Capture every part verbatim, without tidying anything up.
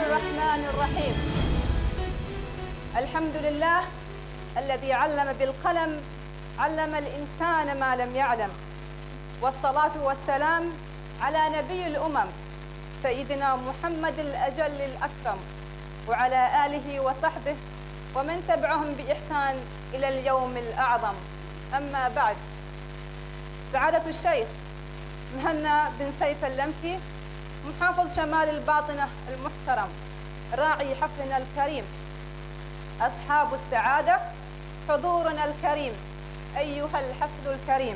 الرحمن الرحيم. الحمد لله الذي علم بالقلم، علم الإنسان ما لم يعلم، والصلاة والسلام على نبي الأمم سيدنا محمد الأجل الأكرم، وعلى آله وصحبه ومن تبعهم بإحسان إلى اليوم الأعظم. أما بعد، سعادة الشيخ مهنا بن سيف اللمكي محافظ شمال الباطنة المحترم، راعي حفلنا الكريم، أصحاب السعادة، حضورنا الكريم، أيها الحفل الكريم،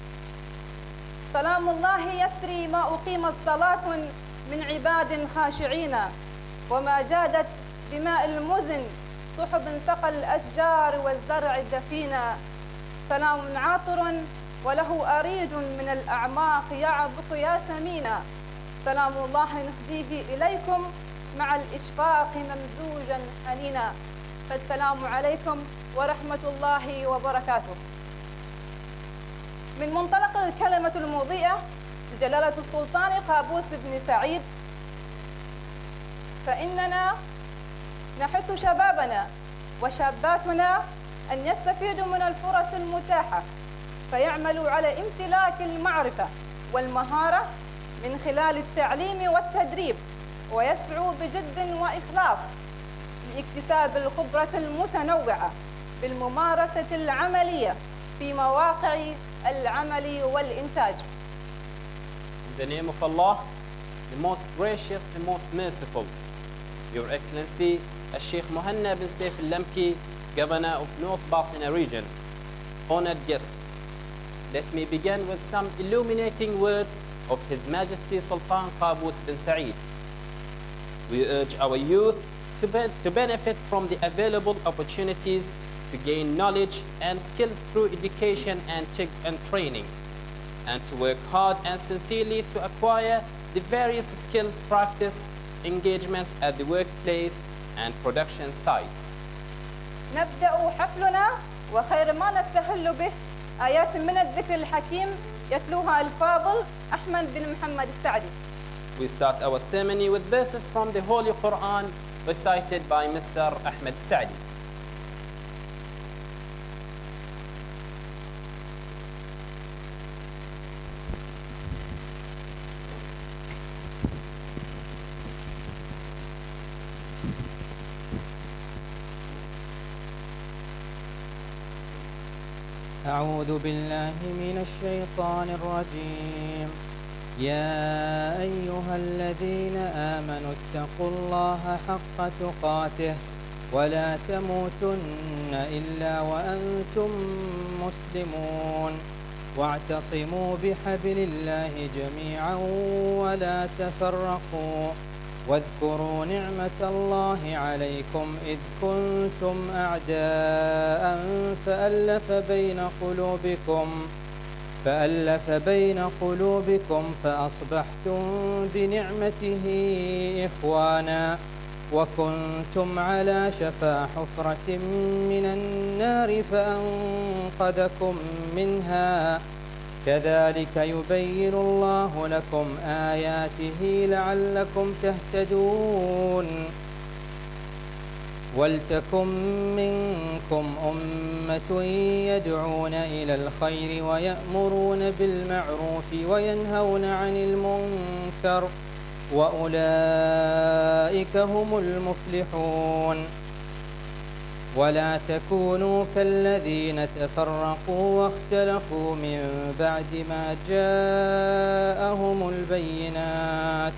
سلام الله يسري ما أقيمت صلاة من عباد خاشعين، وما جادت بماء المزن صحب سقى الأشجار والزرع الدفينا، سلام عاطر وله أريج من الأعماق يعبق يا سمينا، سلام الله نهديه إليكم مع الإشفاق ممزوجا حنينا، فالسلام عليكم ورحمة الله وبركاته. من منطلق الكلمة المضيئة لجلالة السلطان قابوس بن سعيد، فإننا نحث شبابنا وشاباتنا أن يستفيدوا من الفرص المتاحة، فيعملوا على امتلاك المعرفة والمهارة من خلال التعليم والتدريب، ويسعوا بجد وإخلاص لاكتساب الخبرة المتنوعة بالممارسة العملية في مواقع العمل والإنتاج. In the name of Allah, the most gracious, the most merciful, Your Excellency, Al-Sheikh Mohanna bin Saif al-Lamki, Governor of North Batinah Region, honored guests, let me begin with some illuminating words of His Majesty Sultan Qaboos bin Said. We urge our youth to, be to benefit from the available opportunities to gain knowledge and skills through education and, and training, and to work hard and sincerely to acquire the various skills, practice, engagement at the workplace and production sites. نبدأ حفلنا وخير ما نستهل به آيات من الذكر الحكيم يتلوها الفاضل أحمد بن محمد السعدي. We start our ceremony with verses from the Holy Quran recited by Mister Ahmed Saadi. أعوذ بالله من الشيطان الرجيم. يا أيها الذين آمنوا اتقوا الله حق تقاته ولا تموتن إلا وأنتم مسلمون، واعتصموا بحبل الله جميعا ولا تفرقوا، واذكروا نعمة الله عليكم إذ كنتم أعداء فألف بين قلوبكم فألف بين قلوبكم فأصبحتم بنعمته إخوانا، وكنتم على شفا حفرة من النار فأنقذكم منها، كذلك يبين الله لكم آياته لعلكم تهتدون. ولتكن منكم أمة يدعون إلى الخير ويأمرون بالمعروف وينهون عن المنكر، وأولئك هم المفلحون. ولا تكونوا كالذين تفرقوا واختلفوا من بعد ما جاءهم البينات،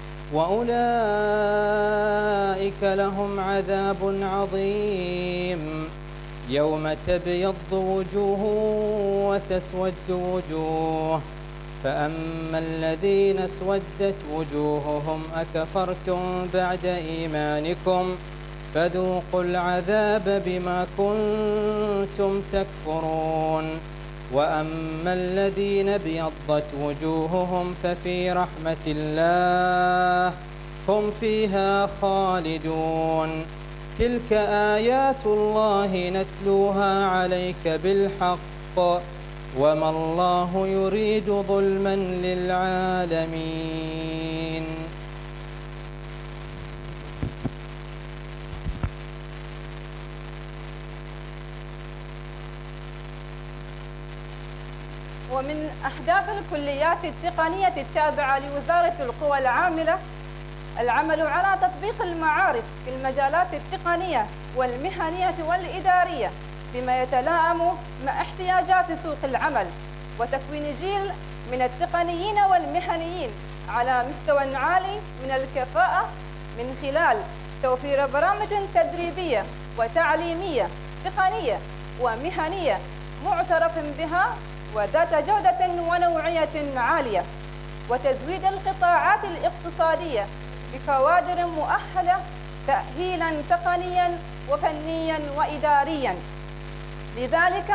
وأولئك لهم عذاب عظيم. يوم تبيض وجوه وتسود وجوه، فأما الذين اسودت وجوههم أكفرتم بعد إيمانكم فذوقوا العذاب بما كنتم تكفرون. وأما الذين ابيضت وجوههم ففي رحمة الله هم فيها خالدون. تلك آيات الله نتلوها عليك بالحق، وما الله يريد ظلما للعالمين. ومن أهداف الكليات التقنية التابعة لوزارة القوى العاملة العمل على تطبيق المعارف في المجالات التقنية والمهنية والإدارية بما يتلائم مع احتياجات سوق العمل، وتكوين جيل من التقنيين والمهنيين على مستوى عالي من الكفاءة من خلال توفير برامج تدريبية وتعليمية تقنية ومهنية معترف بها وذات جودة ونوعية عالية، وتزويد القطاعات الاقتصادية بكوادر مؤهلة تأهيلاً تقنياً وفنياً وإدارياً. لذلك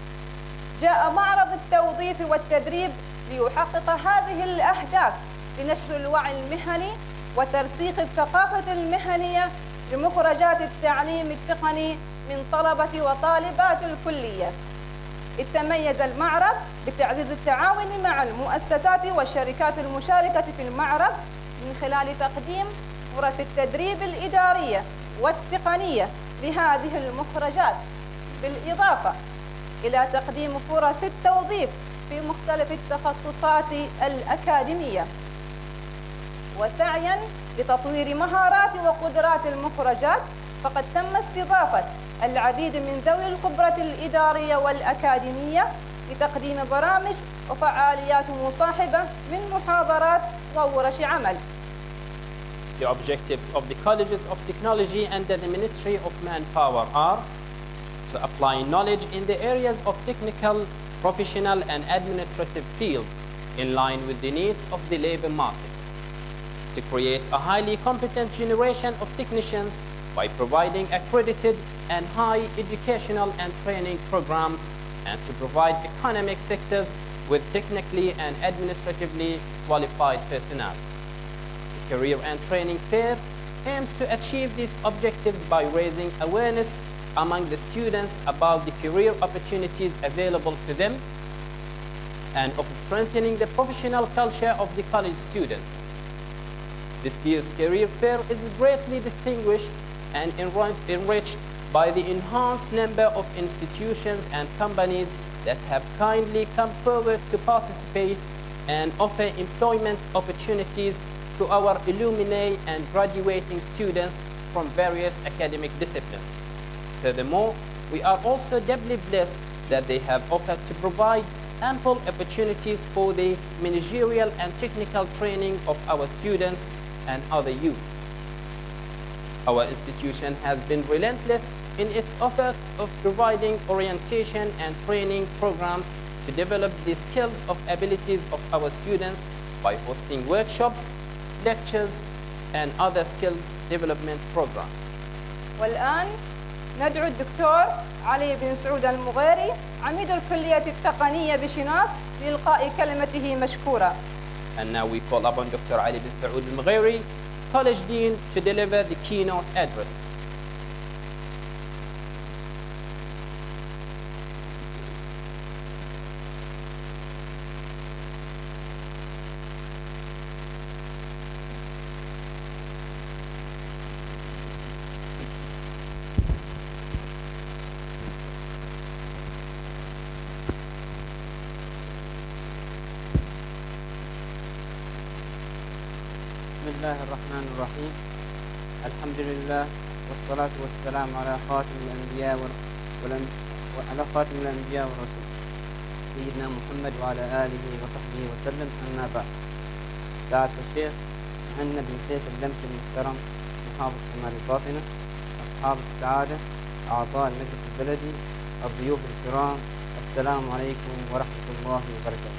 جاء معرض التوظيف والتدريب ليحقق هذه الأهداف لنشر الوعي المهني وترسيخ الثقافة المهنية لمخرجات التعليم التقني من طلبة وطالبات الكلية. إذ تميز المعرض بتعزيز التعاون مع المؤسسات والشركات المشاركة في المعرض من خلال تقديم فرص التدريب الإدارية والتقنية لهذه المخرجات، بالإضافة إلى تقديم فرص التوظيف في مختلف التخصصات الأكاديمية، وسعياً لتطوير مهارات وقدرات المخرجات، فقد تم استضافة العديد من ذوي الخبرة الإدارية والأكاديمية لتقديم برامج وفعاليات مصاحبة من محاضرات وورش عمل. The objectives of the colleges of technology under the Ministry of Manpower are to apply knowledge in the areas of technical, professional and administrative field in line with the needs of the labor market, to create a highly competent generation of technicians by providing accredited and high educational and training programs, and to provide economic sectors with technically and administratively qualified personnel. The Career and Training Fair aims to achieve these objectives by raising awareness among the students about the career opportunities available to them and of strengthening the professional culture of the college students. This year's career fair is greatly distinguished and enriched by the enhanced number of institutions and companies that have kindly come forward to participate and offer employment opportunities to our alumni and graduating students from various academic disciplines. Furthermore, we are also doubly blessed that they have offered to provide ample opportunities for the managerial and technical training of our students and other youth. Our institution has been relentless in its effort of providing orientation and training programs to develop the skills of abilities of our students by hosting workshops, lectures, and other skills development programs. والآن ندعو الدكتور علي بن سعود المغيري عميد الكلية التقنية بشيناس لإلقاء كلمته مشكورة. And now we call upon Doctor Ali bin Saud al-Mughiri, College Dean, to deliver the keynote address. بسم الله الرحمن الرحيم. الحمد لله والصلاة والسلام على خاتم الأنبياء وعلى خاتم الأنبياء والرسول سيدنا محمد وعلى آله وصحبه وسلم. أما بعد، سعادة الشيخ مهنا بن سيف اللمكي المحترم محافظ شمال الباطنة، أصحاب السعادة، أعضاء المجلس البلدي، الضيوف الكرام، السلام عليكم ورحمة الله وبركاته.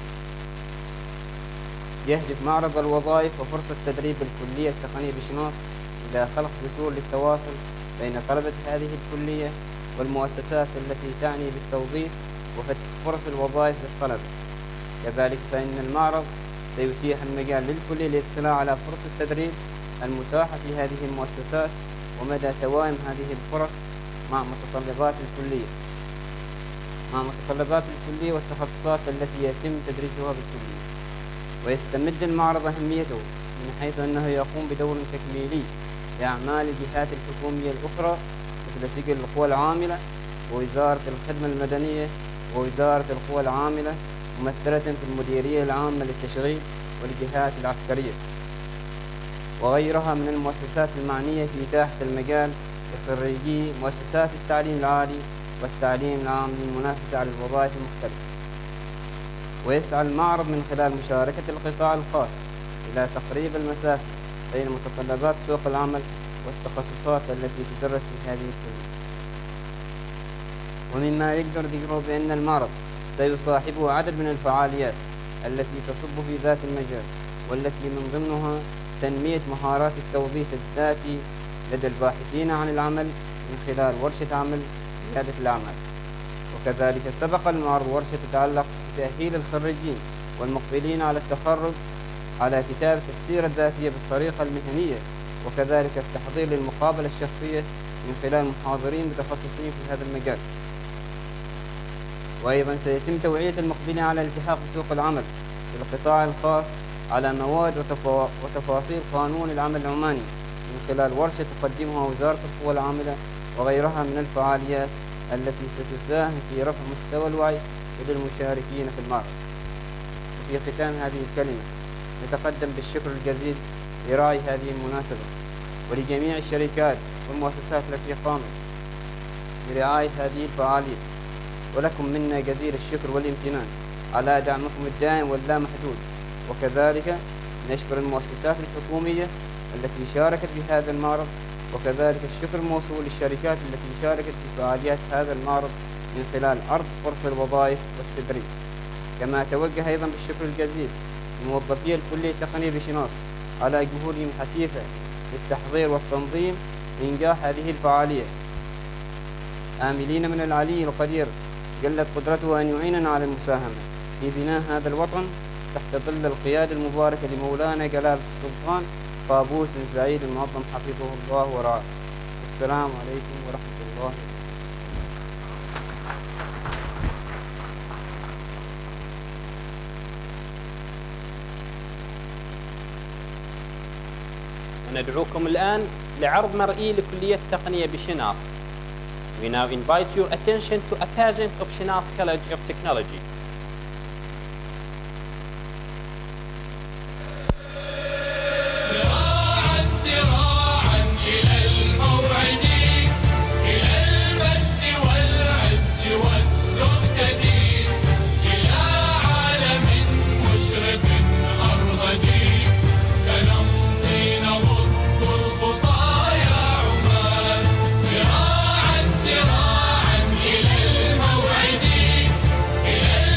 يهدف معرض الوظائف وفرصة تدريب الكلية التقنية بشيناس إلى خلق جسور للتواصل بين طلبة هذه الكلية والمؤسسات التي تعني بالتوظيف وفتح فرص الوظائف للطلبة. كذلك فإن المعرض سيتيح المجال للكل للاطلاع على فرص التدريب المتاحة في هذه المؤسسات ومدى توائم هذه الفرص مع متطلبات الكلية مع متطلبات الكلية والتخصصات التي يتم تدريسها بالكلية. ويستمد المعرض أهميته من حيث أنه يقوم بدور تكميلي لأعمال الجهات الحكومية الأخرى مثل سجل القوى العاملة ووزارة الخدمة المدنية ووزارة القوى العاملة ممثلة في المديرية العامة للتشغيل والجهات العسكرية وغيرها من المؤسسات المعنية في إتاحة المجال لخريجي مؤسسات التعليم العالي والتعليم العام للمنافسة على الوظائف المختلفة. ويسعى المعرض من خلال مشاركة القطاع الخاص إلى تقريب المسافة بين متطلبات سوق العمل والتخصصات التي تدرس في هذه الكلية. ومما يقدر ذكره بأن المعرض سيصاحبه عدد من الفعاليات التي تصب في ذات المجال، والتي من ضمنها تنمية مهارات التوظيف الذاتي لدى الباحثين عن العمل من خلال ورشة عمل ريادة الأعمال. وكذلك سبق المعرض ورشة تتعلق بتأهيل الخريجين والمقبلين على التخرج على كتابة السيرة الذاتية بالطريقة المهنية، وكذلك التحضير للمقابلة الشخصية من خلال محاضرين متخصصين في هذا المجال. وأيضا سيتم توعية المقبلين على الالتحاق بسوق العمل في القطاع الخاص على مواد وتفا... وتفاصيل قانون العمل العماني من خلال ورشة تقدمها وزارة القوى العاملة وغيرها من الفعاليات التي ستساهم في رفع مستوى الوعي لدى المشاركين في المعرض. وفي ختام هذه الكلمة نتقدم بالشكر الجزيل لراعي هذه المناسبة ولجميع الشركات والمؤسسات التي قامت برعاية هذه الفعالية، ولكم منا جزيل الشكر والامتنان على دعمكم الدائم واللامحدود. وكذلك نشكر المؤسسات الحكومية التي شاركت في هذا المعرض، وكذلك الشكر الموصول للشركات التي شاركت في فعاليات هذا المعرض من خلال عرض فرص الوظائف والتدريب. كما توجه أيضا بالشكر الجزيل لموظفي الكلية التقنية بشناص على جهودهم الحثيثة للتحضير والتنظيم لإنجاح هذه الفعالية، آملين من العلي القدير جلت قدرته أن يعيننا على المساهمة في بناء هذا الوطن تحت ظل القيادة المباركة لمولانا جلالة السلطان قابوس بن سعيد المعظم حفظه الله ورعاه. السلام عليكم ورحمة الله وبركاته. وندعوكم الآن لعرض مرئي لكلية التقنية بشناص. We now invite your attention to a pageant of Shinas College of Technology. إلى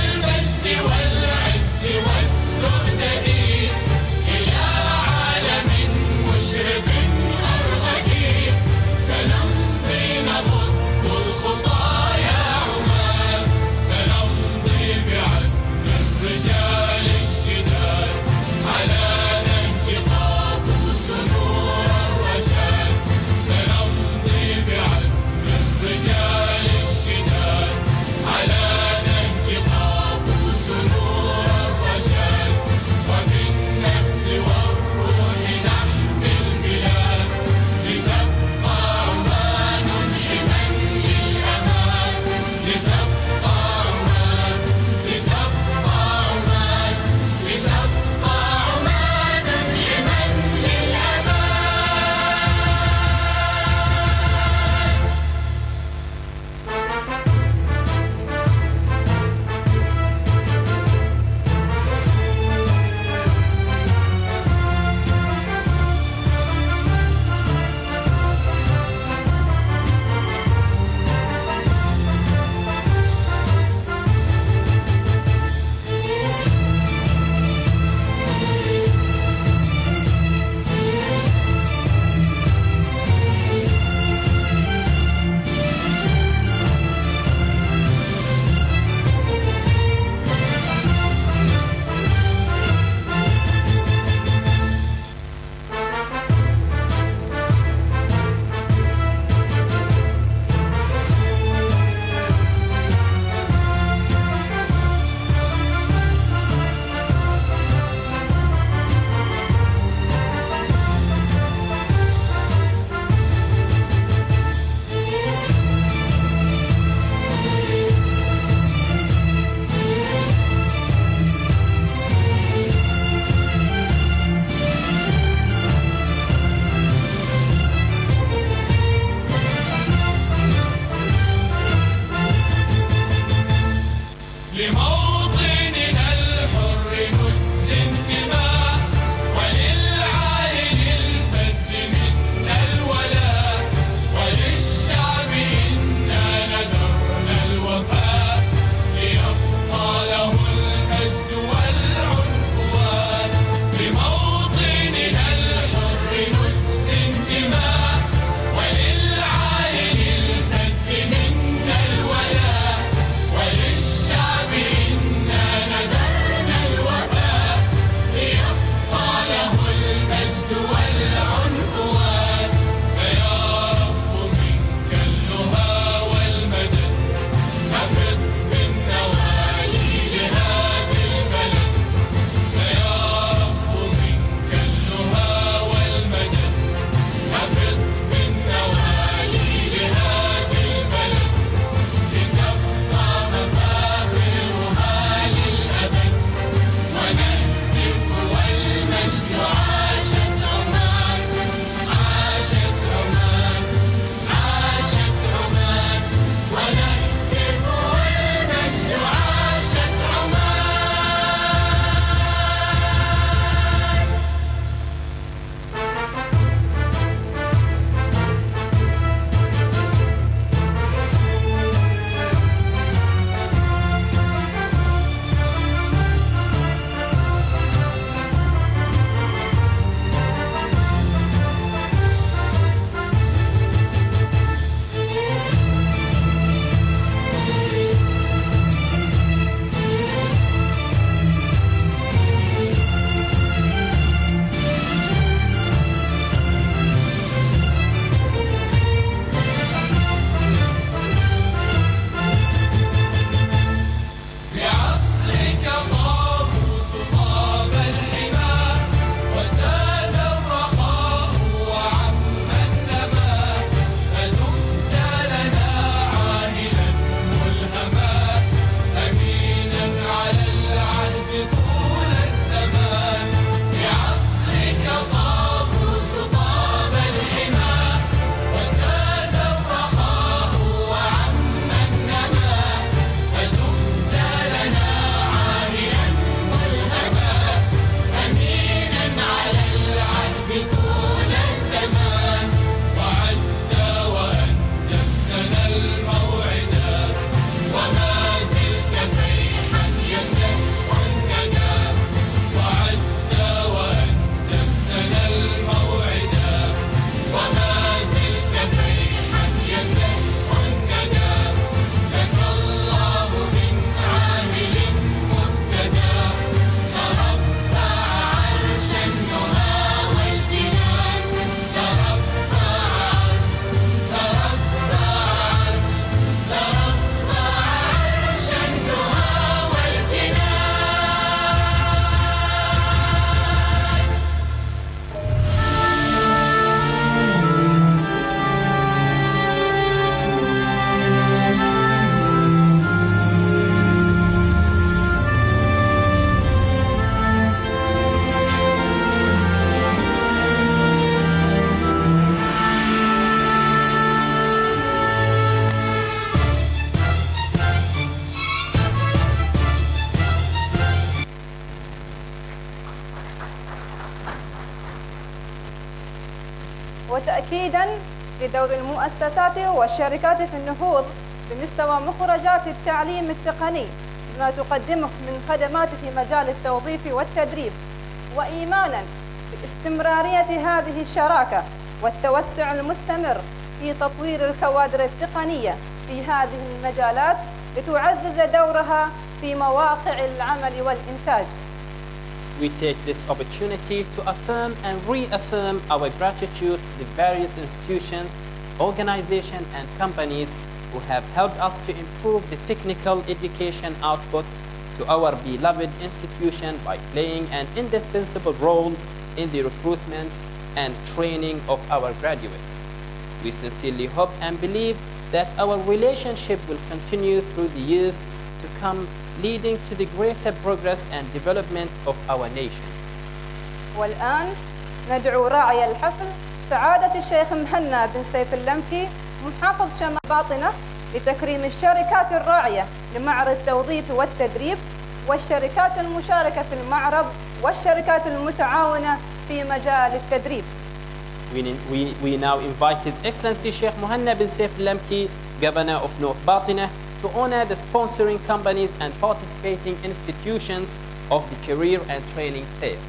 لدور المؤسسات والشركات في النهوض بمستوى مخرجات التعليم التقني بما تقدمه من خدمات في مجال التوظيف والتدريب، وإيمانا باستمرارية هذه الشراكة والتوسع المستمر في تطوير الكوادر التقنية في هذه المجالات لتعزز دورها في مواقع العمل والإنتاج. We take this opportunity to affirm and reaffirm our gratitude to the various institutions, organizations, and companies who have helped us to improve the technical education output to our beloved institution by playing an indispensable role in the recruitment and training of our graduates. We sincerely hope and believe that our relationship will continue through the years to come, leading to the greater progress and development of our nation. والآن ندعو راعي الحفل سعادة الشيخ مهنا بن سيف اللمكي محافظ شمال باطنة لتكريم الشركات الراعية لمعرض التوظيف والتدريب والشركات المشاركة في المعرض والشركات المتعاونة في مجال التدريب. We, we, we now invite His Excellency Sheikh Mohanna bin Saif Al-Lamki, Governor of North Batinah, to honor the sponsoring companies and participating institutions of the Career and Training Fair.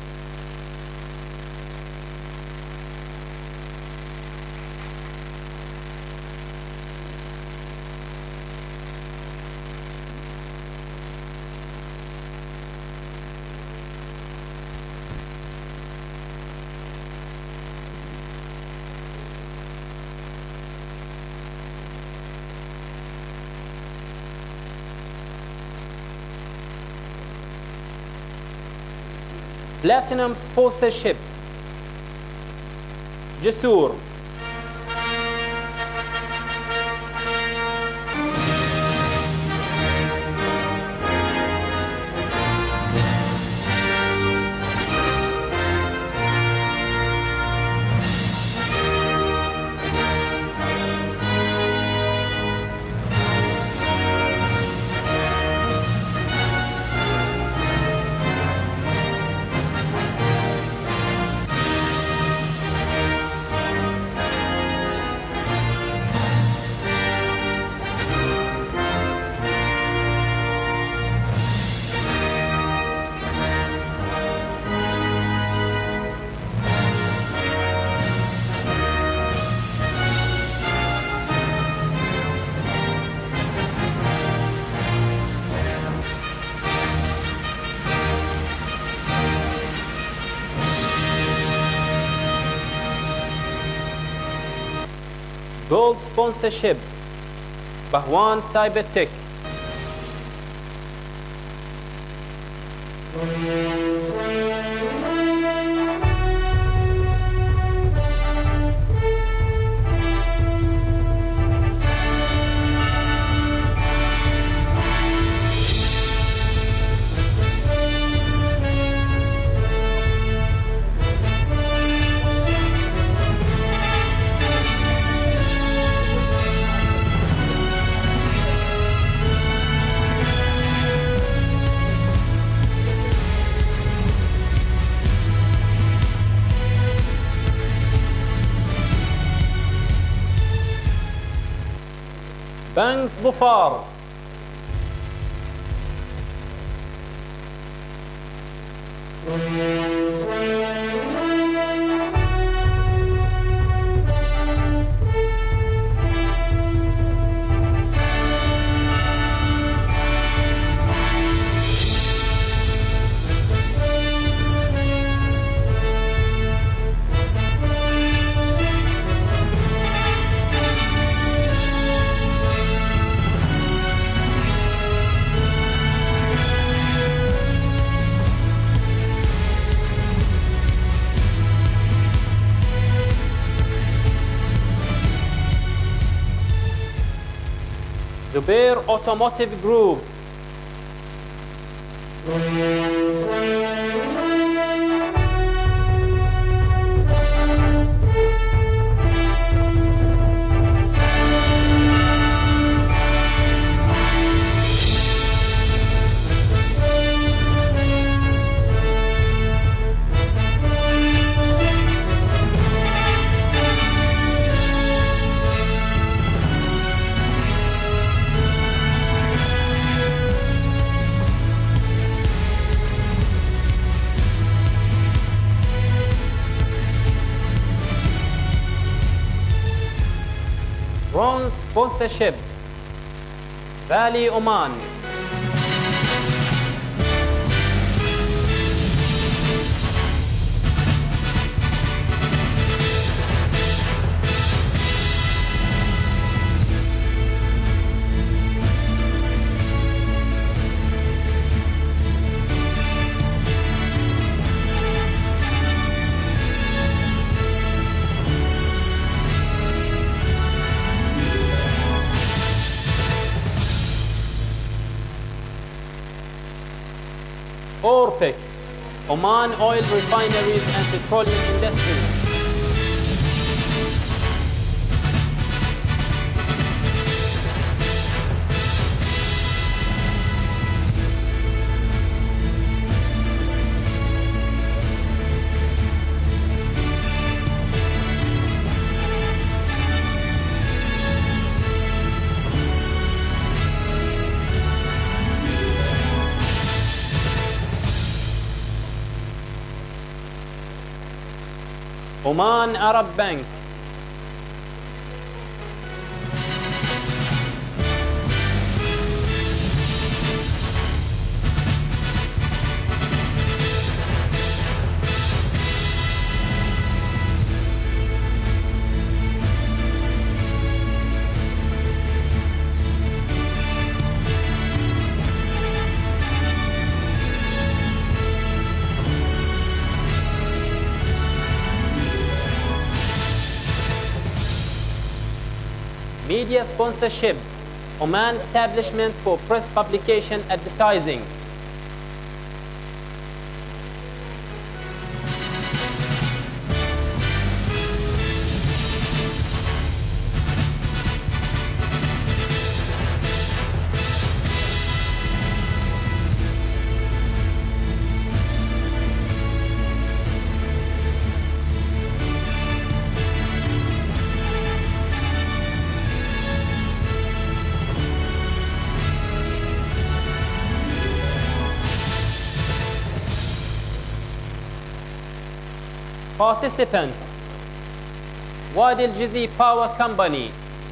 Platinum sponsorship, Jasur. Gold sponsorship, Bahwan Cyber Tech. بنك ظفار. Zubair Automotive Group. Bronze sponsorship, Valley Oman. ORPEC, Oman Oil Refineries and Petroleum Industries. Oman Arab Bank. Media sponsorship, Oman Establishment for Press Publication Advertising. Participant, Wadi Al-Jizi Power Company.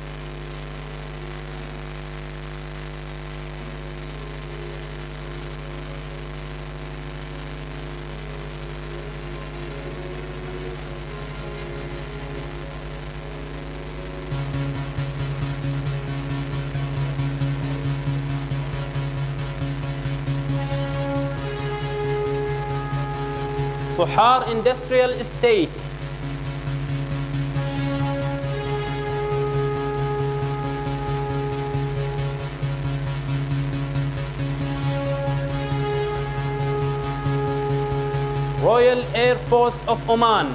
Sohar Industrial Estate. Royal Air Force of Oman.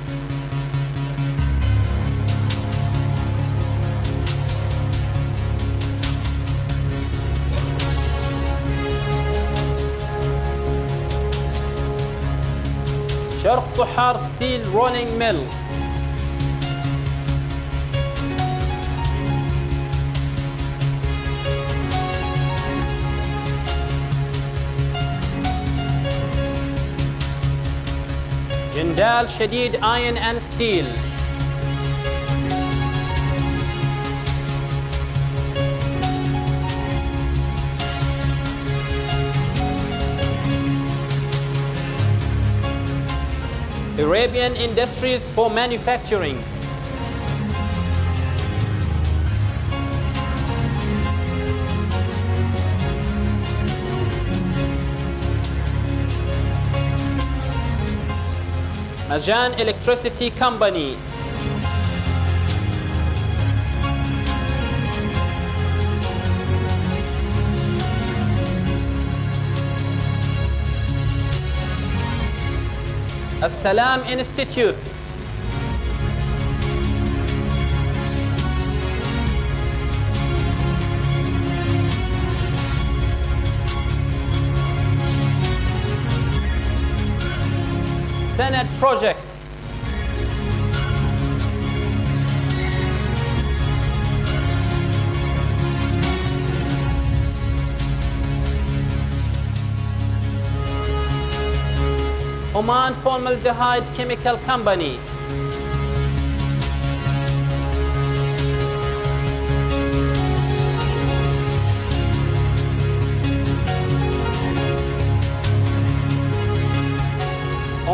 Sharq Sohar Steel Rolling Mill. Jindal Shadid Iron and Steel. Arabian Industries for Manufacturing. Majan Electricity Company. As-Salam Institute. Senate Project. Oman Formaldehyde Chemical Company.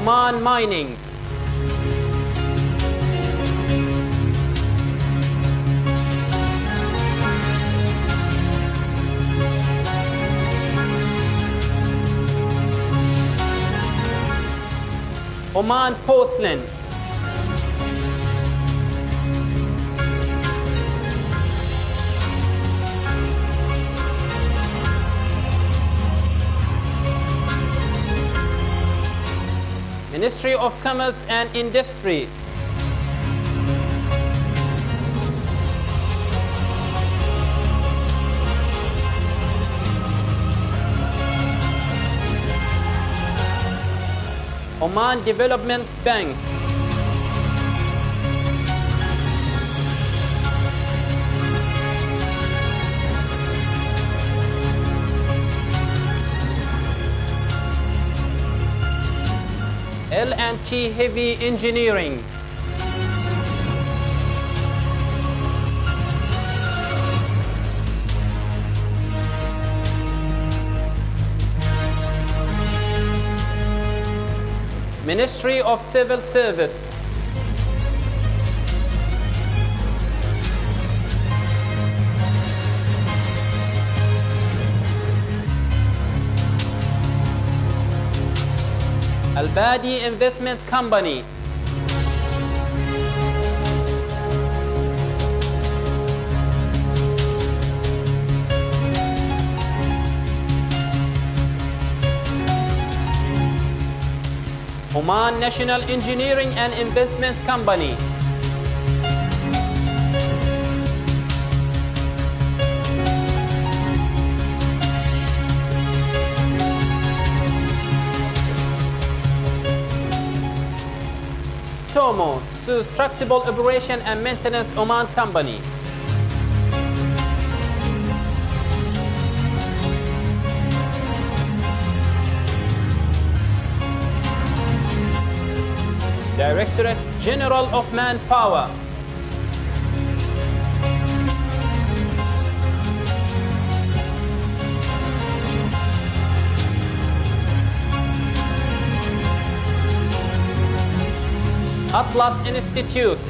Oman Mining. Oman Porcelain. Ministry of Commerce and Industry. Oman Development Bank. L and T Heavy Engineering. Ministry of Civil Service. Al-Batinah Investment Company. Oman National Engineering and Investment Company. Stomo, Structural Operation and Maintenance Oman Company. Directorate General of Manpower. Atlas Institute.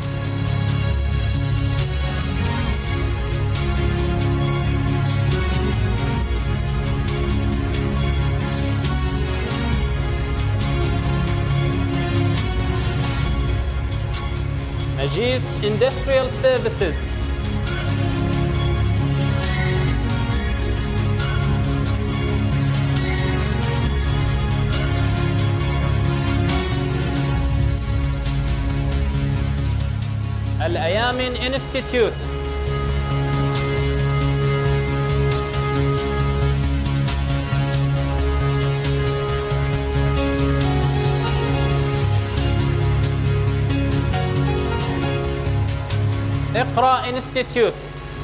Majis Industrial Services. Al-Ayamin Institute. Iqra Institute.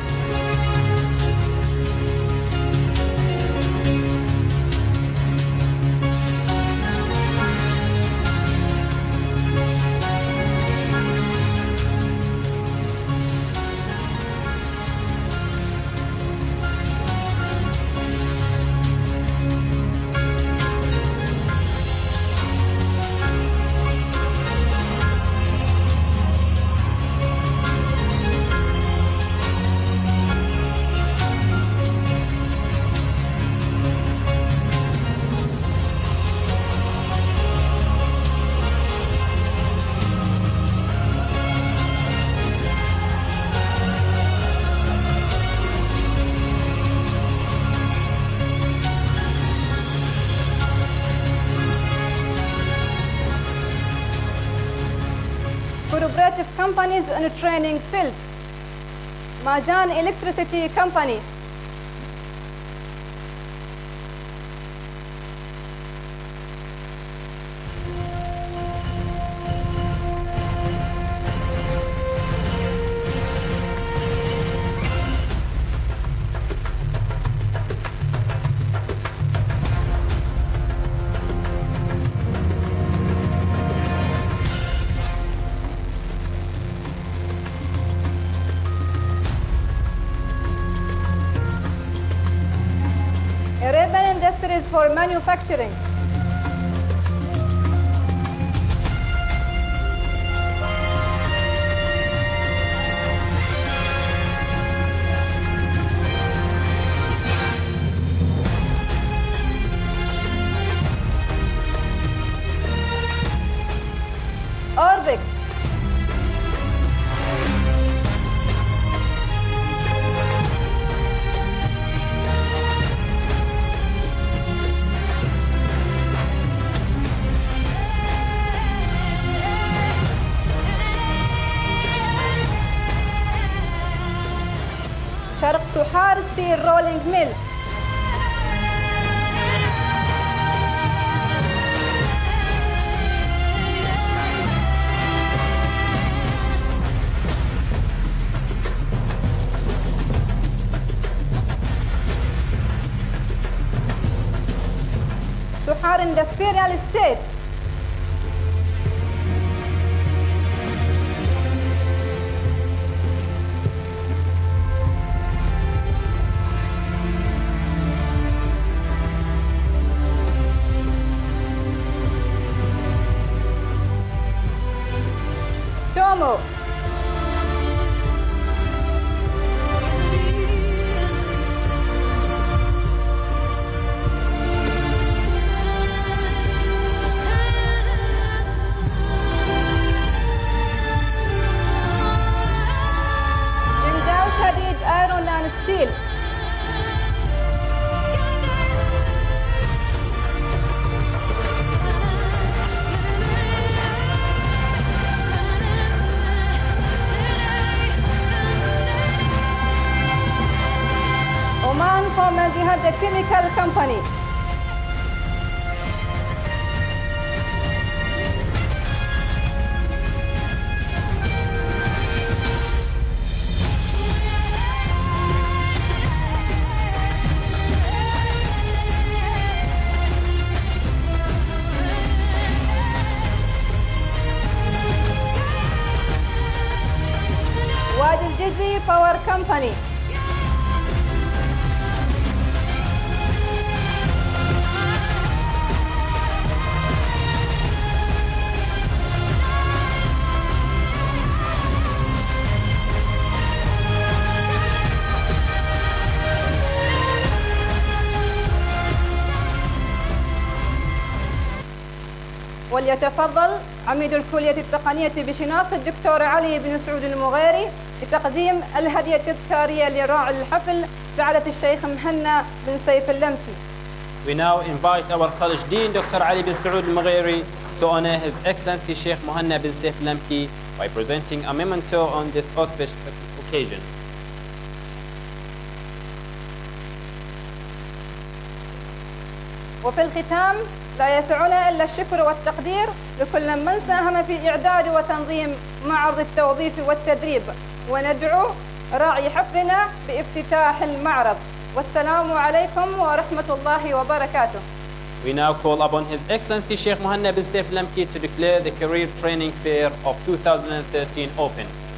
Cooperative companies in training field. Majan Electricity Company. Arabian Industries for manufacturing. شرق سحار ستيل رولينج ميل. سحار اندستريال ستيت. ستومو. ستيل. Oman Formaldehyde Chemical Company. Jizzy Power Company. وليتفضل عميد الكلية التقنية بشناص الدكتور علي بن سعود المغيري لتقديم الهدية التذكارية لراعي الحفل سعادة الشيخ مهنا بن سيف اللمكي. We now invite our college dean Doctor Ali bin Saud al-Mughiri to honor His Excellency Sheikh Mohanna bin Saif al-Lamki by presenting a memento on this auspicious occasion. وفي الختام لا يسعنا إلا الشكر والتقدير لكل من ساهم في إعداد وتنظيم معرض التوظيف والتدريب، وندعو راعي حفلنا بافتتاح المعرض. والسلام عليكم ورحمة الله وبركاته. We now call upon His Excellency Sheikh Mohanna bin Saif al-Lamki to declare the Career Training Fair of two thousand thirteen open.